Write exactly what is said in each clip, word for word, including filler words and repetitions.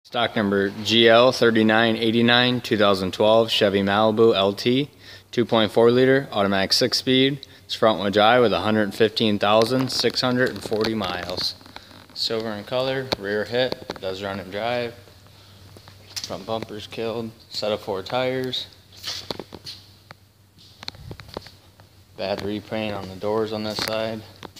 Stock number G L thirty-nine eighty-nine, two thousand twelve Chevy Malibu L T, two point four liter, automatic six speed. It's front wheel drive with one hundred fifteen thousand six hundred forty miles. Silver in color, rear hit, does run and drive. Front bumper's killed, set of four tires. Bad repaint on the doors on this side.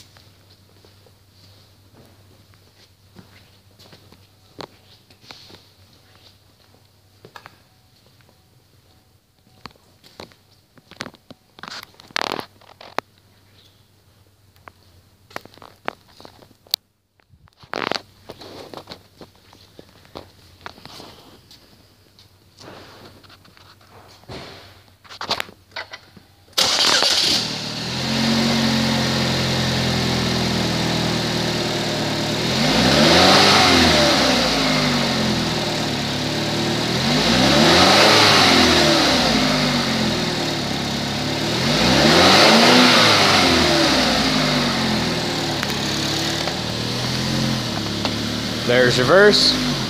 There's reverse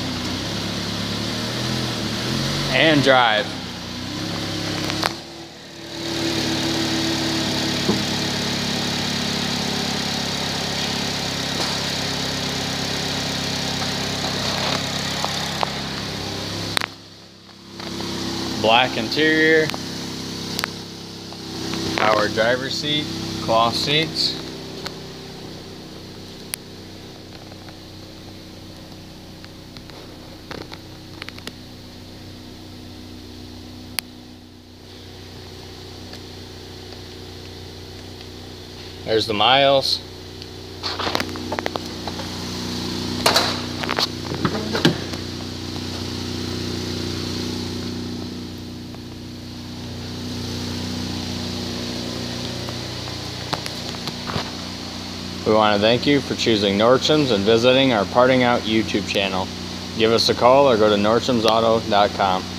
and drive. Black interior, power driver's seat, cloth seats. There's the miles. We want to thank you for choosing Nordstrom's and visiting our Parting Out YouTube channel. Give us a call or go to nordstrom's auto dot com.